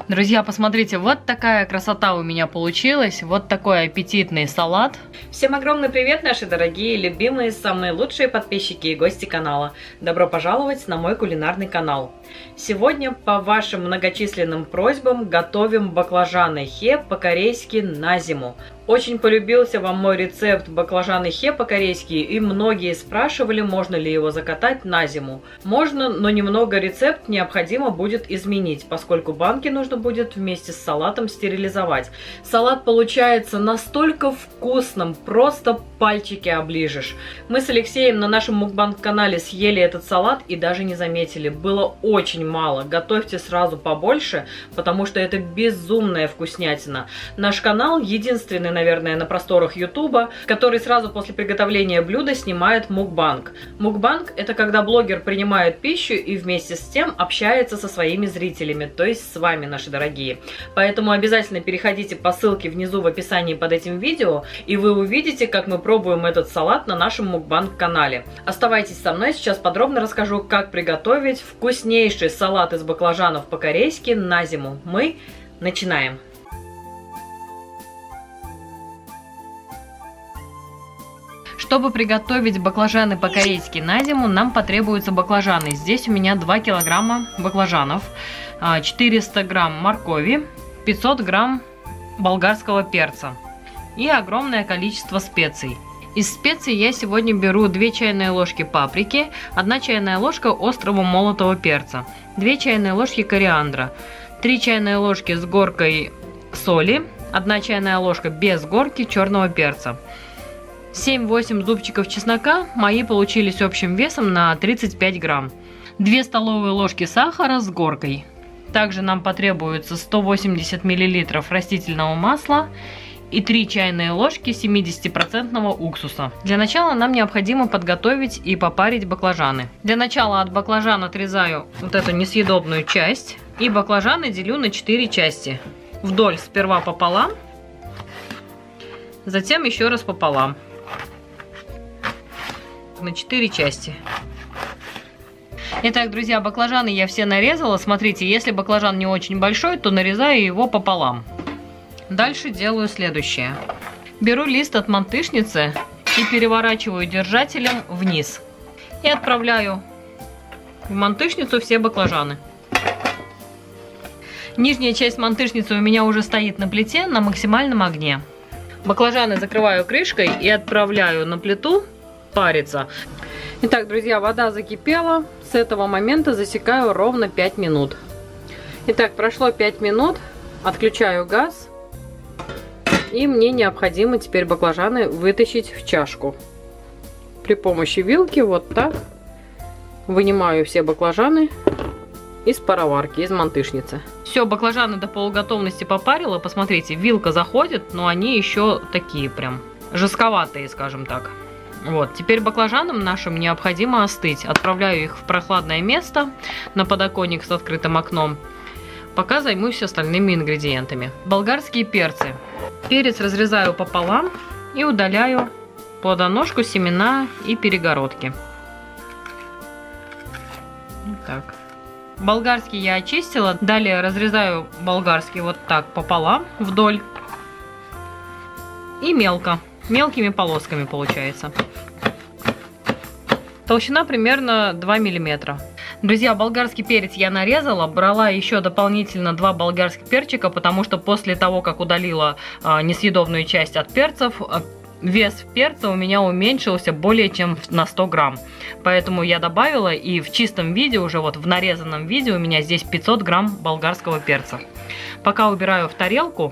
Друзья, посмотрите, вот такая красота у меня получилась. Вот такой аппетитный салат. Всем огромный привет, наши дорогие, любимые, самые лучшие подписчики и гости канала. Добро пожаловать на мой кулинарный канал. Сегодня по вашим многочисленным просьбам готовим баклажаны хе по-корейски на зиму. Очень полюбился вам мой рецепт баклажаны хе по-корейски, и многие спрашивали, можно ли его закатать на зиму. Можно, но немного рецепт необходимо будет изменить, поскольку банки нужно будет вместе с салатом стерилизовать. Салат получается настолько вкусным, просто пальчики оближешь. Мы с Алексеем на нашем мукбанг-канале съели этот салат и даже не заметили. Было очень мало. Готовьте сразу побольше, потому что это безумная вкуснятина. Наш канал единственный, наверное, на просторах Ютуба, который сразу после приготовления блюда снимает мукбанг. Мукбанг — это когда блогер принимает пищу и вместе с тем общается со своими зрителями, то есть с вами, наши дорогие. Поэтому обязательно переходите по ссылке внизу в описании под этим видео, и вы увидите, как мы пробуем этот салат на нашем мукбанг-канале. Оставайтесь со мной, сейчас подробно расскажу, как приготовить вкуснейший салат из баклажанов по-корейски на зиму. Мы начинаем! Чтобы приготовить баклажаны по-корейски на зиму, нам потребуются баклажаны. Здесь у меня 2 килограмма баклажанов, 400 грамм моркови, 500 грамм болгарского перца и огромное количество специй. Из специй я сегодня беру 2 чайные ложки паприки, 1 чайная ложка острого молотого перца, 2 чайные ложки кориандра, 3 чайные ложки с горкой соли, 1 чайная ложка без горки черного перца. 7-8 зубчиков чеснока, мои получились общим весом на 35 грамм. 2 столовые ложки сахара с горкой. Также нам потребуется 180 мл растительного масла и 3 чайные ложки 70% уксуса. Для начала нам необходимо подготовить и попарить баклажаны. Для начала от баклажан отрезаю вот эту несъедобную часть и баклажаны делю на 4 части. Вдоль сперва пополам, затем еще раз пополам. На 4 части. Итак, друзья, баклажаны я все нарезала. Смотрите, если баклажан не очень большой, то нарезаю его пополам. Дальше делаю следующее. Беру лист от мантышницы и переворачиваю держателем вниз. И отправляю в мантышницу все баклажаны. Нижняя часть мантышницы у меня уже стоит на плите на максимальном огне. Баклажаны закрываю крышкой и отправляю на плиту париться. Итак, друзья, вода закипела. С этого момента засекаю ровно 5 минут. Итак, прошло 5 минут. Отключаю газ. И мне необходимо теперь баклажаны вытащить в чашку. При помощи вилки вот так вынимаю все баклажаны из пароварки, из мантышницы. Все, баклажаны до полуготовности попарила. Посмотрите, вилка заходит, но они еще такие прям жестковатые, скажем так. Вот, теперь баклажанам нашим необходимо остыть. Отправляю их в прохладное место, на подоконник с открытым окном, пока займусь остальными ингредиентами. Болгарские перцы. Перец разрезаю пополам и удаляю плодоножку, семена и перегородки. Вот так. Болгарский я очистила. Далее разрезаю болгарский вот так пополам, вдоль и мелко. Мелкими полосками получается. Толщина примерно 2 мм. Друзья, болгарский перец я нарезала. Брала еще дополнительно 2 болгарских перчика, потому что после того, как удалила несъедобную часть от перцев, вес перца у меня уменьшился более чем на 100 грамм. Поэтому я добавила, и в чистом виде, уже вот в нарезанном виде, у меня здесь 500 грамм болгарского перца. Пока убираю в тарелку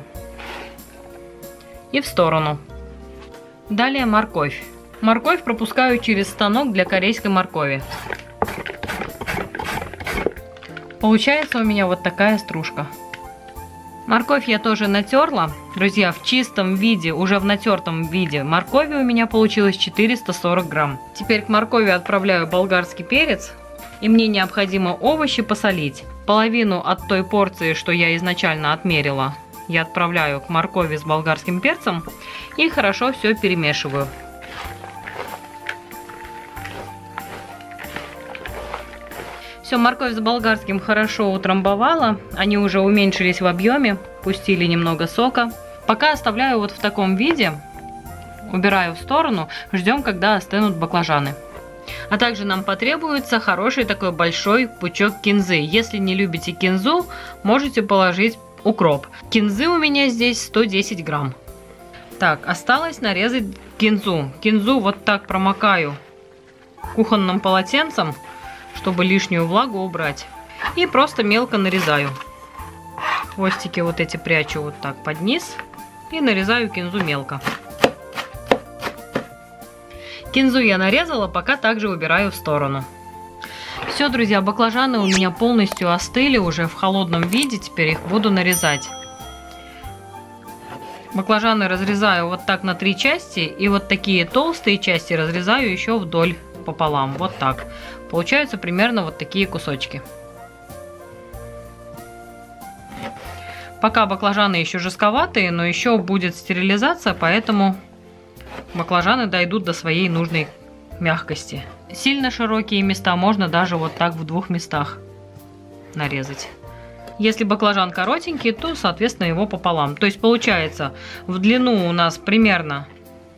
и в сторону. Далее морковь. Морковь пропускаю через станок для корейской моркови. Получается у меня вот такая стружка. Морковь я тоже натерла. Друзья, в чистом виде, уже в натертом виде моркови у меня получилось 440 грамм. Теперь к моркови отправляю болгарский перец. И мне необходимо овощи посолить. Половину от той порции, что я изначально отмерила, я отправляю к моркови с болгарским перцем и хорошо все перемешиваю. Все, морковь с болгарским хорошо утрамбовала. Они уже уменьшились в объеме, пустили немного сока. Пока оставляю вот в таком виде, убираю в сторону, ждем, когда остынут баклажаны. А также нам потребуется хороший такой большой пучок кинзы. Если не любите кинзу, можете положить укроп. Кинзы у меня здесь 110 грамм. Так, осталось нарезать кинзу. Кинзу вот так промокаю кухонным полотенцем, чтобы лишнюю влагу убрать. И просто мелко нарезаю. Хвостики вот эти прячу вот так под низ. И нарезаю кинзу мелко. Кинзу я нарезала, пока также убираю в сторону. Все, друзья, баклажаны у меня полностью остыли уже в холодном виде. Теперь их буду нарезать. Баклажаны разрезаю вот так на 3 части. И вот такие толстые части разрезаю еще вдоль пополам. Вот так. Получаются примерно вот такие кусочки. Пока баклажаны еще жестковатые, но еще будет стерилизация, поэтому баклажаны дойдут до своей нужной мягкости. Сильно широкие места можно даже вот так в 2 местах нарезать. Если баклажан коротенький, то, соответственно, его пополам. То есть получается, в длину у нас примерно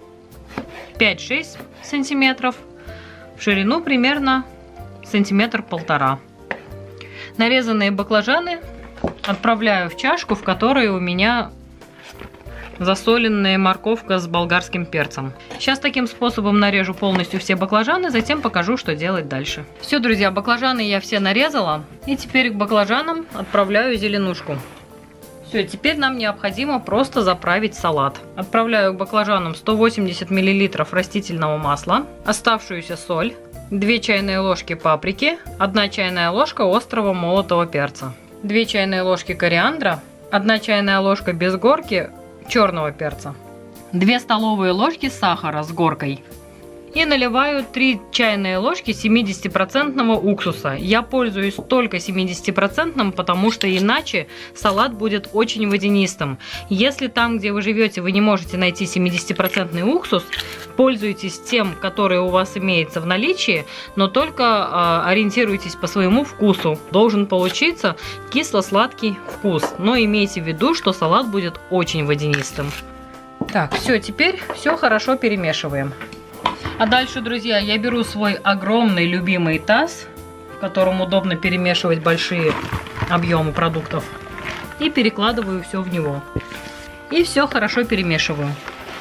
5-6 сантиметров, в ширину примерно 1,5 сантиметра. Нарезанные баклажаны отправляю в чашку, в которой у меня засоленная морковка с болгарским перцем. Сейчас таким способом нарежу полностью все баклажаны, затем покажу, что делать дальше. Все, друзья, баклажаны я все нарезала. И теперь к баклажанам отправляю зеленушку. Все, теперь нам необходимо просто заправить салат. Отправляю к баклажанам 180 мл растительного масла, оставшуюся соль, 2 чайные ложки паприки, 1 чайная ложка острого молотого перца, 2 чайные ложки кориандра, 1 чайная ложка без горки черного перца, 2 столовые ложки сахара с горкой. И наливаю 3 чайные ложки 70% уксуса. Я пользуюсь только 70%, потому что иначе салат будет очень водянистым. Если там, где вы живете, вы не можете найти 70% уксус, пользуйтесь тем, который у вас имеется в наличии, но только ориентируйтесь по своему вкусу. Должен получиться кисло-сладкий вкус, но имейте в виду, что салат будет очень водянистым. Так, все, теперь все хорошо перемешиваем. А дальше, друзья, я беру свой огромный любимый таз, в котором удобно перемешивать большие объемы продуктов, и перекладываю все в него. И все хорошо перемешиваю.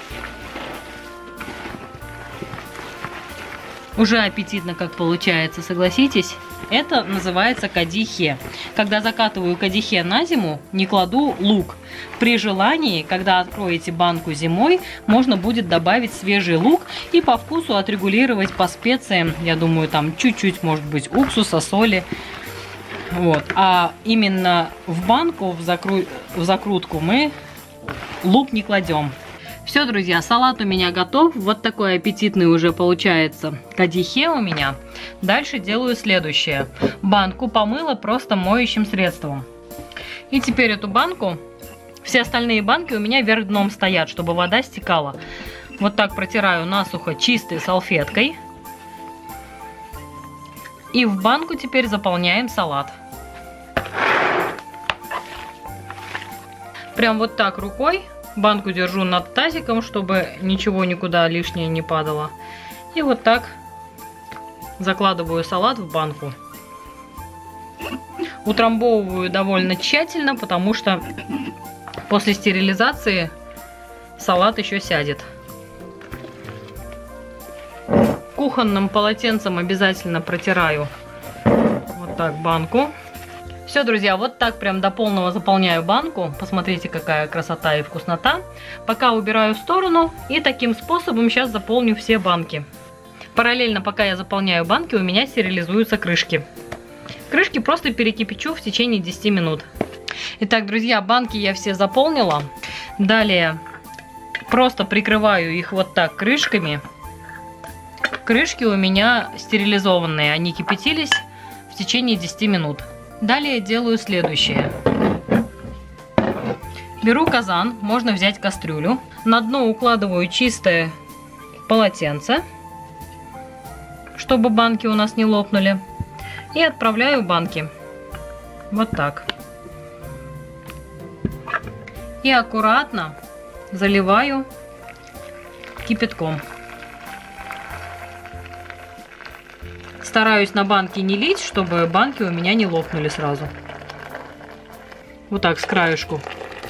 Уже аппетитно как получается, согласитесь? Это называется кадихе. Когда закатываю кадихе на зиму, не кладу лук. При желании, когда откроете банку зимой, можно будет добавить свежий лук и по вкусу отрегулировать по специям. Я думаю, там чуть-чуть, может быть, уксуса, соли. Вот. А именно в банку, в закрутку мы лук не кладем. Все, друзья, салат у меня готов. Вот такой аппетитный уже получается кадихе у меня. Дальше делаю следующее. Банку помыла просто моющим средством. И теперь эту банку, все остальные банки у меня вверх дном стоят, чтобы вода стекала. Вот так протираю насухо чистой салфеткой. И в банку теперь заполняем салат. Прям вот так рукой. Банку держу над тазиком, чтобы ничего никуда лишнее не падало. И вот так закладываю салат в банку. Утрамбовываю довольно тщательно, потому что после стерилизации салат еще сядет. Кухонным полотенцем обязательно протираю вот так банку. Все, друзья, вот так прям до полного заполняю банку. Посмотрите, какая красота и вкуснота. Пока убираю в сторону, и таким способом сейчас заполню все банки. Параллельно, пока я заполняю банки, у меня стерилизуются крышки. Крышки просто перекипячу в течение 10 минут. Итак, друзья, банки я все заполнила. Далее просто прикрываю их вот так крышками. Крышки у меня стерилизованные, они кипятились в течение 10 минут. Далее делаю следующее. Беру казан, можно взять кастрюлю. На дно укладываю чистое полотенце, чтобы банки у нас не лопнули. И отправляю в банки. Вот так. И аккуратно заливаю кипятком. Стараюсь на банки не лить, чтобы банки у меня не лопнули сразу. Вот так, с краешку.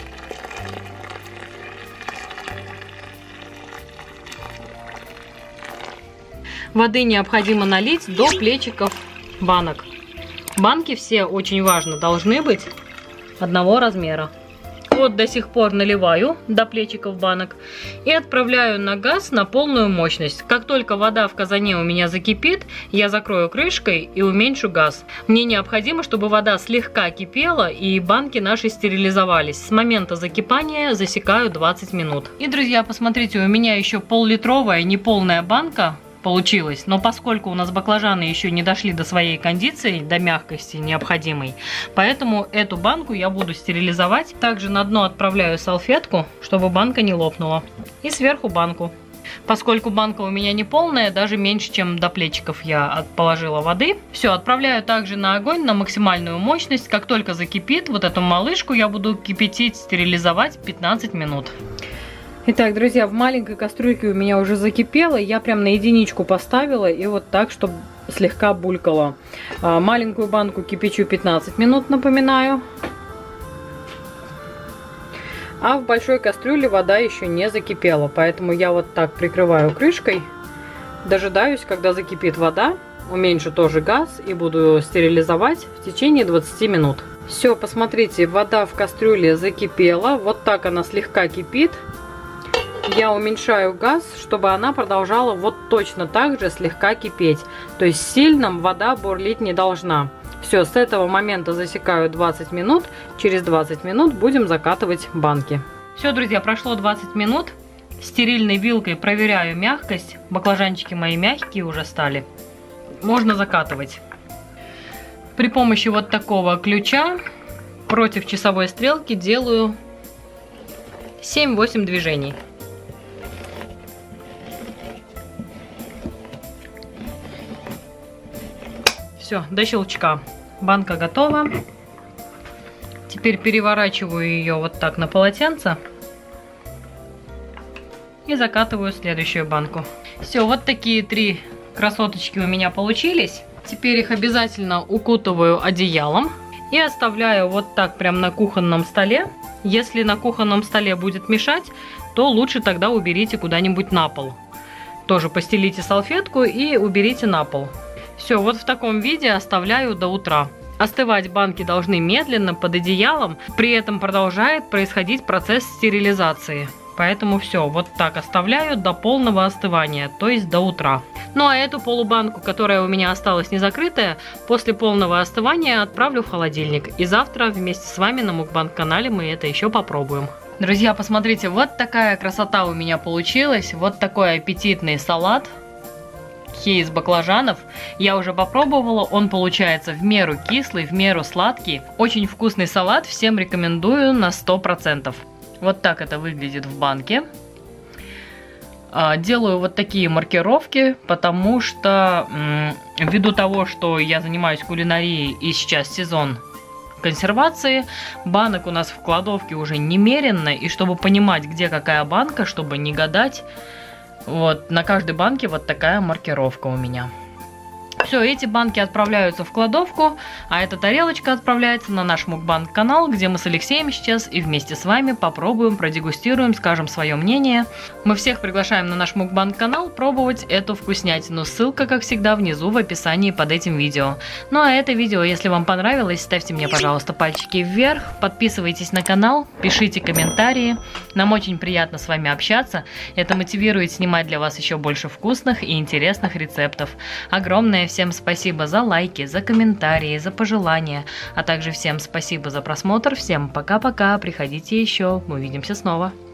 Воды необходимо налить до плечиков банок. Банки все, очень важно, должны быть одного размера. Вот до сих пор наливаю до плечиков банок и отправляю на газ на полную мощность. Как только вода в казане у меня закипит, я закрою крышкой и уменьшу газ. Мне необходимо, чтобы вода слегка кипела и банки наши стерилизовались. С момента закипания засекаю 20 минут. И, друзья, посмотрите, у меня еще пол-литровая неполная банка получилось, но поскольку у нас баклажаны еще не дошли до своей кондиции, до мягкости необходимой, поэтому эту банку я буду стерилизовать. Также на дно отправляю салфетку, чтобы банка не лопнула. И сверху банку. Поскольку банка у меня не полная, даже меньше, чем до плечиков я положила воды. Все, отправляю также на огонь на максимальную мощность. Как только закипит, вот эту малышку я буду кипятить, стерилизовать 15 минут. Итак, друзья, в маленькой кастрюльке у меня уже закипело. Я прям на единичку поставила и вот так, чтобы слегка булькало. Маленькую банку кипячу 15 минут, напоминаю. А в большой кастрюле вода еще не закипела. Поэтому я вот так прикрываю крышкой. Дожидаюсь, когда закипит вода. Уменьшу тоже газ и буду стерилизовать в течение 20 минут. Все, посмотрите, вода в кастрюле закипела. Вот так она слегка кипит. Я уменьшаю газ, чтобы она продолжала вот точно так же слегка кипеть. То есть сильно вода бурлить не должна. Все, с этого момента засекаю 20 минут. Через 20 минут будем закатывать банки. Все, друзья, прошло 20 минут. Стерильной вилкой проверяю мягкость. Баклажанчики мои мягкие уже стали. Можно закатывать. При помощи вот такого ключа против часовой стрелки делаю 7-8 движений. Все, до щелчка. Банка готова. Теперь переворачиваю ее вот так на полотенце. И закатываю следующую банку. Все, вот такие 3 красоточки у меня получились. Теперь их обязательно укутываю одеялом. И оставляю вот так прям на кухонном столе. Если на кухонном столе будет мешать, то лучше тогда уберите куда-нибудь на пол. Тоже постелите салфетку и уберите на пол. Все, вот в таком виде оставляю до утра. Остывать банки должны медленно под одеялом, при этом продолжает происходить процесс стерилизации. Поэтому все, вот так оставляю до полного остывания, то есть до утра. Ну а эту полубанку, которая у меня осталась не закрытая, после полного остывания отправлю в холодильник. И завтра вместе с вами на мукбанг-канале мы это еще попробуем. Друзья, посмотрите, вот такая красота у меня получилась. Вот такой аппетитный салат. Из баклажанов. Я уже попробовала, он получается в меру кислый, в меру сладкий. Очень вкусный салат, всем рекомендую на 100%. Вот так это выглядит в банке. Делаю вот такие маркировки, потому что ввиду того, что я занимаюсь кулинарией и сейчас сезон консервации, банок у нас в кладовке уже немерено, и чтобы понимать, где какая банка, чтобы не гадать, вот на каждой банке вот такая маркировка у меня. Все, эти банки отправляются в кладовку, а эта тарелочка отправляется на наш мукбанг-канал, где мы с Алексеем сейчас и вместе с вами попробуем, продегустируем, скажем свое мнение. Мы всех приглашаем на наш мукбанг-канал пробовать эту вкуснятину. Ссылка, как всегда, внизу в описании под этим видео. Ну а это видео, если вам понравилось, ставьте мне, пожалуйста, пальчики вверх, подписывайтесь на канал, пишите комментарии. Нам очень приятно с вами общаться. Это мотивирует снимать для вас еще больше вкусных и интересных рецептов. Огромное всем спасибо за лайки, за комментарии, за пожелания, а также всем спасибо за просмотр. Всем пока-пока, приходите еще, увидимся снова.